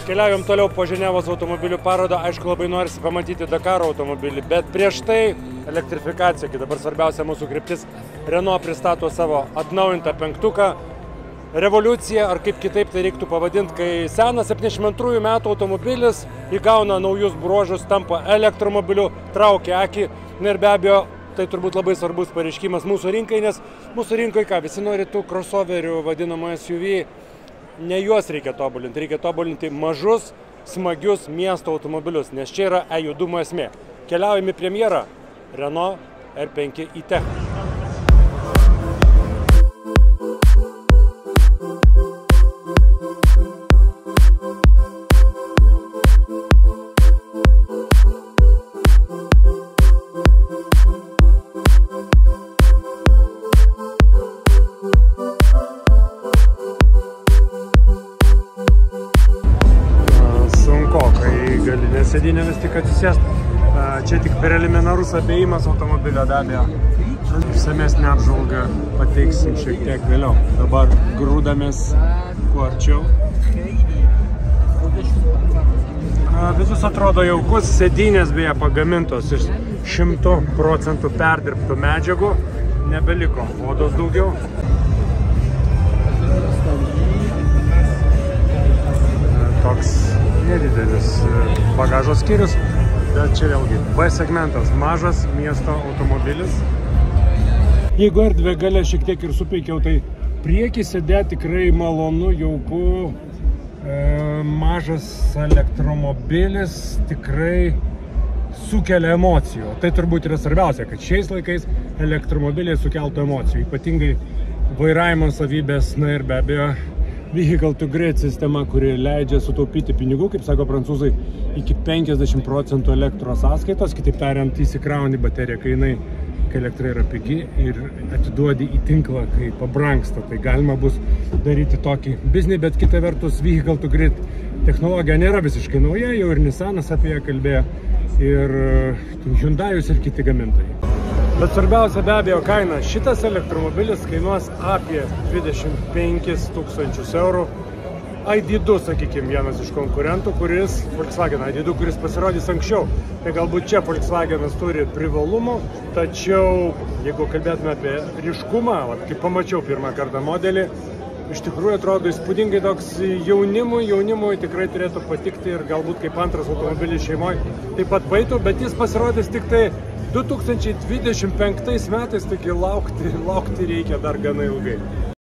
Keliaujam toliau po Ženevos automobilių parodą. Aišku, labai norisi pamatyti Dakaro automobilį, bet prieš tai elektrifikacija, kai dabar svarbiausia mūsų kryptis. Renault pristato savo atnaujintą penktuką. Revoliucija, ar kaip kitaip tai reiktų pavadinti, kai senas 72 metų automobilis įgauna naujus bruožus, tampa elektromobiliu, traukia akį. Ir be abejo, tai turbūt labai svarbus pareiškimas mūsų rinkai, nes mūsų rinkai ką, visi nori tų crossoverių, vadinamų SUV. Ne juos reikia tobulinti mažus, smagius miesto automobilius, nes čia yra e-judumo esmė. Keliaujame į premjerą Renault R5 e-Tech. Sėdinė vis tik atsisėst. Čia tik preliminarus apėjimas automobilio be abejo. Išsamesnę apžvalgą pateiksim šiek tiek vėliau. Dabar grūdamės kuo arčiau. Visus atrodo jaukus, sėdinės beje pagamintos iš 100% perdirbtų medžiagų. Nebeliko odos daugiau. Toks nedidelis bagažo skyrius, bet čia vėlgi B segmentas, mažas miesto automobilis. Jeigu erdvė gale šiek tiek ir supeikiau, tai priekį sėdėti tikrai malonu, jauku, mažas elektromobilis tikrai sukelia emocijų. Tai turbūt yra svarbiausia, kad šiais laikais elektromobiliai sukeltų emocijų, ypatingai vairavimo savybės, na ir be abejo Vehicle to Grid sistema, kuri leidžia sutaupyti pinigų, kaip sako prancūzai, iki 50% elektros sąskaitos, kitaip tariant, įsikrauni bateriją, kai elektra yra pigi ir atiduodi į tinklą, kai pabrangsta. Tai galima bus daryti tokį biznį, bet kita vertus Vehicle to Grid technologija nėra visiškai nauja, jau ir Nissanas apie ją kalbėjo, ir Hyundai'us ir kiti gamintojai. Bet svarbiausia be abejo kaina. Šitas elektromobilis kainuos apie 25 000 eurų. ID2, sakykime, vienas iš konkurentų, Volkswagen ID2, kuris pasirodys anksčiau. Tai galbūt čia Volkswagenas turi privalumų, tačiau jeigu kalbėtume apie ryškumą, kai pamačiau pirmą kartą modelį, iš tikrųjų atrodo įspūdingai toks jaunimui tikrai turėtų patikti ir galbūt kaip antras automobilis šeimoje taip pat paeitų, bet jis pasirodys tik tai 2025 metais, taigi laukti reikia dar gana ilgai.